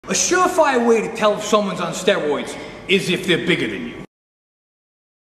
A surefire way to tell if someone's on steroids is if they're bigger than you.